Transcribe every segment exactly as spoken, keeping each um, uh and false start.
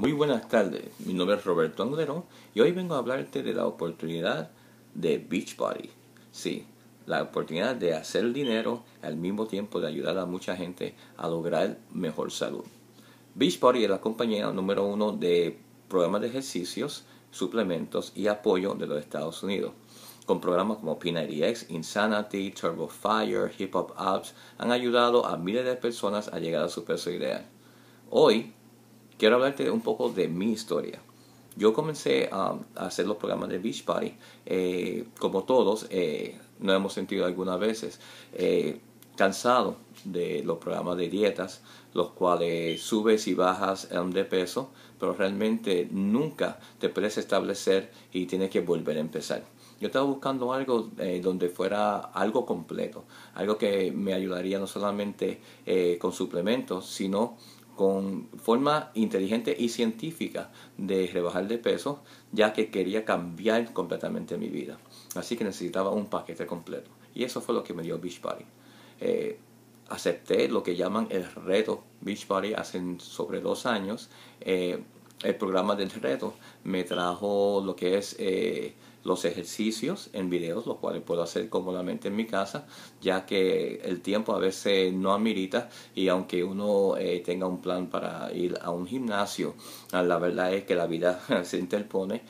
Muy buenas tardes, mi nombre es Roberto Anglero y hoy vengo a hablarte de la oportunidad de Beachbody. Sí, la oportunidad de hacer dinero al mismo tiempo de ayudar a mucha gente a lograr mejor salud. Beachbody es la compañía número uno de programas de ejercicios, suplementos y apoyo de los Estados Unidos. Con programas como P noventa X, Insanity, Turbo Fire, Hip Hop Abs han ayudado a miles de personas a llegar a su peso ideal. Hoy quiero hablarte un poco de mi historia. Yo comencé um, a hacer los programas de Beachbody. Eh, como todos, eh, nos hemos sentido algunas veces eh, cansados de los programas de dietas, los cuales subes y bajas um, de peso, pero realmente nunca te puedes establecer y tienes que volver a empezar. Yo estaba buscando algo eh, donde fuera algo completo, algo que me ayudaría no solamente eh, con suplementos, sino con forma inteligente y científica de rebajar de peso, ya que quería cambiar completamente mi vida. Así que necesitaba un paquete completo. Y eso fue lo que me dio Beachbody. Eh, acepté lo que llaman el reto Beachbody hace sobre dos años. Eh, el programa del reto me trajo lo que es eh, los ejercicios en videos, los cuales puedo hacer cómodamente en mi casa, ya que el tiempo a veces no amerita, y aunque uno eh, tenga un plan para ir a un gimnasio, la verdad es que la vida se interpone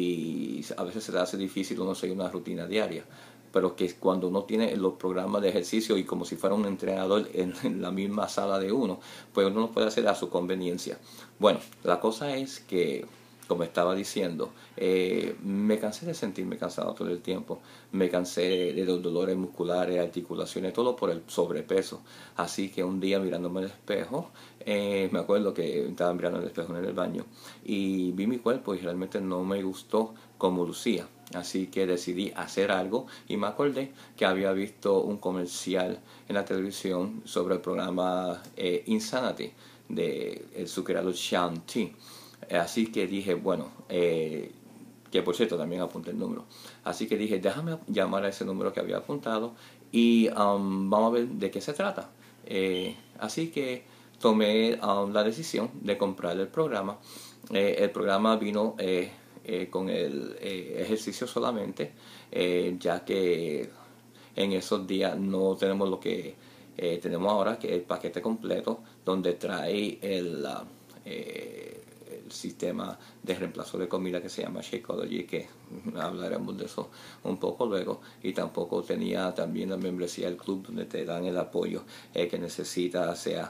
y a veces se le hace difícil uno seguir una rutina diaria. Pero que cuando uno tiene los programas de ejercicio y como si fuera un entrenador en, en la misma sala de uno, pues uno lo puede hacer a su conveniencia. Bueno, la cosa es que, como estaba diciendo, eh, me cansé de sentirme cansado todo el tiempo. Me cansé de los dolores musculares, articulaciones, todo por el sobrepeso. Así que un día mirándome al espejo, eh, me acuerdo que estaba mirando el espejo en el baño y vi mi cuerpo y realmente no me gustó como lucía. Así que decidí hacer algo y me acordé que había visto un comercial en la televisión sobre el programa eh, Insanity de el su creador Shaun T. Así que dije, bueno, eh, que por cierto también apunté el número. Así que dije, déjame llamar a ese número que había apuntado y um, vamos a ver de qué se trata. Eh, así que tomé um, la decisión de comprar el programa. Eh, el programa vino eh, eh, con el eh, ejercicio solamente, eh, ya que en esos días no tenemos lo que eh, tenemos ahora, que es el paquete completo, donde trae el... Uh, eh, el sistema de reemplazo de comida que se llama Shakeology, que hablaremos de eso un poco luego, y tampoco tenía también la membresía del club donde te dan el apoyo eh, que necesitas, sea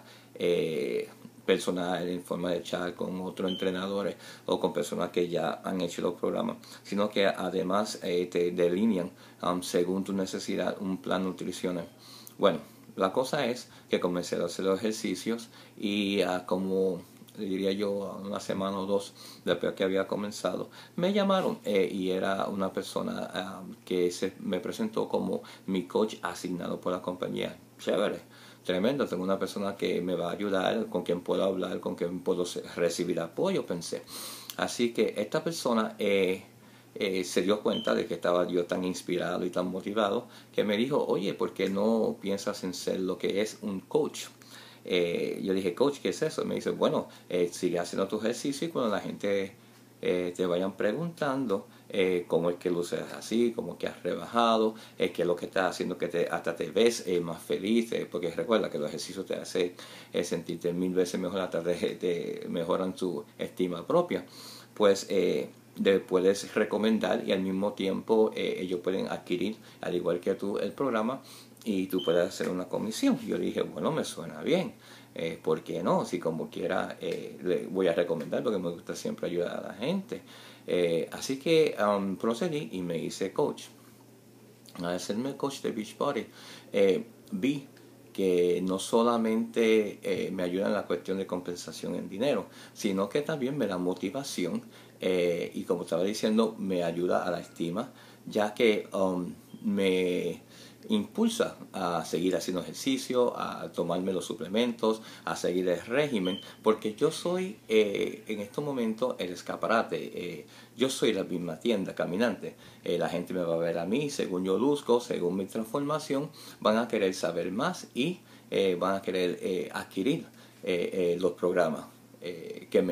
eh, personal en forma de chat con otros entrenadores o con personas que ya han hecho los programas, sino que además eh, te delinean um, según tu necesidad un plan nutricional. Bueno, la cosa es que comencé a hacer los ejercicios y uh, como diría yo una semana o dos después que había comenzado, me llamaron eh, y era una persona um, que se me presentó como mi coach asignado por la compañía. Chévere, tremendo, tengo una persona que me va a ayudar, con quien puedo hablar, con quien puedo recibir apoyo, pensé. Así que esta persona eh, eh, se dio cuenta de que estaba yo tan inspirado y tan motivado, que me dijo, oye, ¿por qué no piensas en ser lo que es un coach? Eh, yo dije, coach, ¿qué es eso? Me dice, bueno, eh, sigue haciendo tu ejercicio y cuando la gente eh, te vayan preguntando eh, cómo es que luces así, cómo es que has rebajado, eh, qué es lo que estás haciendo que te, hasta te ves eh, más feliz, eh, porque recuerda que los ejercicios te hacen eh, sentirte mil veces mejor, hasta te, te mejoran tu estima propia, pues eh, le puedes recomendar y al mismo tiempo eh, ellos pueden adquirir, al igual que tú, el programa y tú puedes hacer una comisión. Yo dije, bueno, me suena bien, eh, ¿por qué no? Si como quiera eh, le voy a recomendar, porque me gusta siempre ayudar a la gente. Eh, así que um, procedí y me hice coach. Al hacerme coach de Beachbody, eh, vi que no solamente eh, me ayuda en la cuestión de compensación en dinero, sino que también me da motivación eh, y, como estaba diciendo, me ayuda a la estima, ya que um, me impulsa a seguir haciendo ejercicio, a tomarme los suplementos, a seguir el régimen, porque yo soy eh, en estos momentos el escaparate, eh, yo soy la misma tienda caminante, eh, la gente me va a ver a mí, según yo luzco, según mi transformación, van a querer saber más y eh, van a querer eh, adquirir eh, eh, los programas eh, que me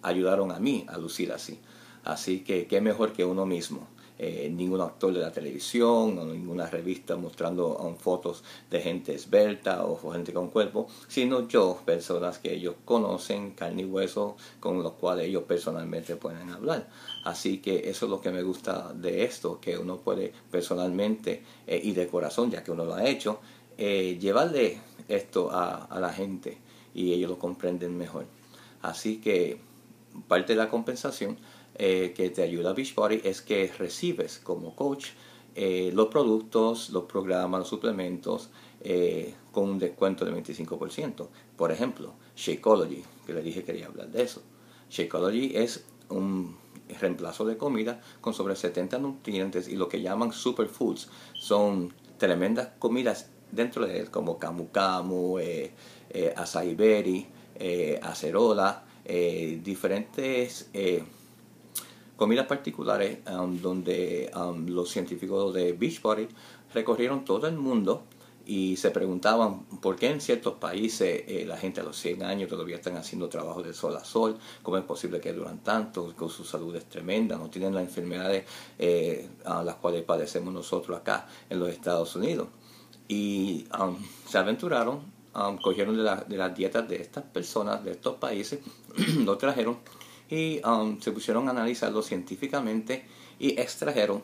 ayudaron a mí a lucir así. Así que qué mejor que uno mismo. Eh, ningún actor de la televisión o ninguna revista mostrando um, fotos de gente esbelta o gente con cuerpo, sino yo, personas que ellos conocen, carne y hueso, con los cuales ellos personalmente pueden hablar. Así que eso es lo que me gusta de esto, que uno puede personalmente eh, y de corazón, ya que uno lo ha hecho, eh, llevarle esto a, a la gente y ellos lo comprenden mejor. Así que parte de la compensación eh, que te ayuda Beachbody es que recibes como coach eh, los productos, los programas, los suplementos eh, con un descuento de veinticinco por ciento. Por ejemplo, Shakeology, que le dije que quería hablar de eso. Shakeology es un reemplazo de comida con sobre setenta nutrientes y lo que llaman superfoods. Son tremendas comidas dentro de él, como camu camu, eh, eh, acai berry, eh, acerola, eh, diferentes eh, comidas particulares um, donde um, los científicos de Beachbody recorrieron todo el mundo y se preguntaban por qué en ciertos países eh, la gente a los cien años todavía están haciendo trabajo de sol a sol, cómo es posible que duran tanto, que su salud es tremenda, no tienen las enfermedades eh, a las cuales padecemos nosotros acá en los Estados Unidos. Y um, se aventuraron, um, cogieron de, la, de las dietas de estas personas, de estos países, lo trajeron y um, se pusieron a analizarlo científicamente y extrajeron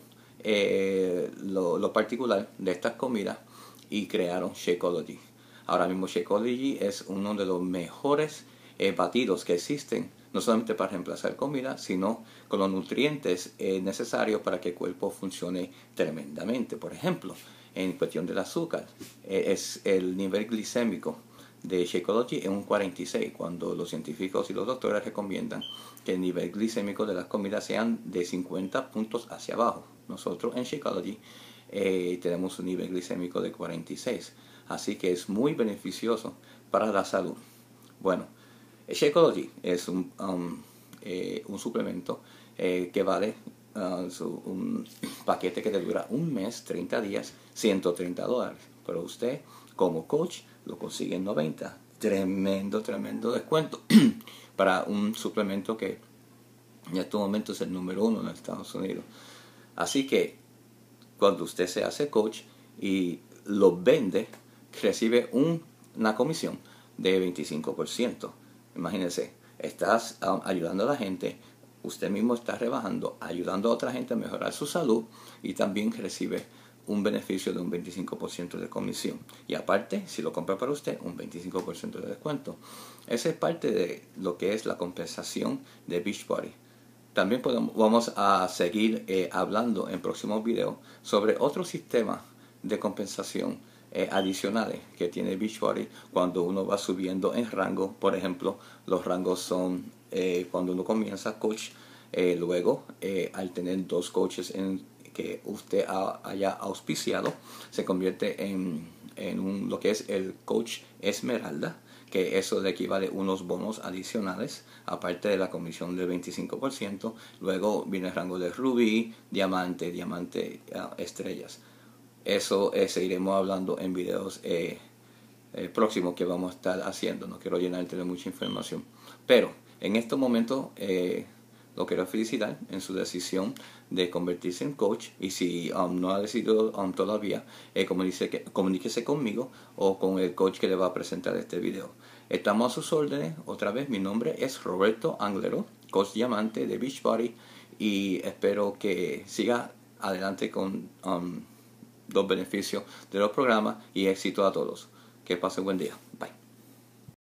eh, lo, lo particular de estas comidas y crearon Shakeology. Ahora mismo Shakeology es uno de los mejores eh, batidos que existen, no solamente para reemplazar comida, sino con los nutrientes eh, necesarios para que el cuerpo funcione tremendamente. Por ejemplo, en cuestión del azúcar, eh, es el nivel glicémico de Shakeology es un cuarenta y seis, cuando los científicos y los doctores recomiendan que el nivel glicémico de las comidas sean de cincuenta puntos hacia abajo. Nosotros en Shakeology eh, tenemos un nivel glicémico de cuarenta y seis, así que es muy beneficioso para la salud. Bueno, Shakeology es un, um, eh, un suplemento eh, que vale uh, su, un paquete que te dura un mes, treinta días, ciento treinta dólares. Pero usted, como coach, lo consigue en noventa. Tremendo, tremendo descuento para un suplemento que en estos momentos es el número uno en Estados Unidos. Así que cuando usted se hace coach y lo vende, recibe un, una comisión de veinticinco por ciento. Imagínense, estás um, ayudando a la gente, usted mismo está rebajando, ayudando a otra gente a mejorar su salud y también recibe un beneficio de un veinticinco por ciento de comisión. Y aparte, si lo compra para usted, un veinticinco por ciento de descuento. Esa es parte de lo que es la compensación de Beachbody. También podemos, vamos a seguir eh, hablando en próximos videos sobre otros sistemas de compensación eh, adicionales que tiene Beachbody cuando uno va subiendo en rango. Por ejemplo, los rangos son eh, cuando uno comienza coach, eh, luego eh, al tener dos coaches en que usted ha, haya auspiciado, se convierte en, en un, lo que es el coach Esmeralda, que eso le equivale a unos bonos adicionales, aparte de la comisión del veinticinco por ciento. Luego viene el rango de rubí, diamante, diamante, uh, estrellas. Eso eh, seguiremos hablando en videos eh, eh, próximos que vamos a estar haciendo. No quiero llenarte de mucha información, pero en estos momentos eh, lo quiero felicitar en su decisión de convertirse en coach. Y si um, no ha decidido um, todavía, eh, comuníquese, comuníquese conmigo o con el coach que le va a presentar este video. Estamos a sus órdenes. Otra vez, mi nombre es Roberto Anglero, coach diamante de Beachbody, y espero que siga adelante con um, los beneficios de los programas y éxito a todos. Que pase buen día. Bye.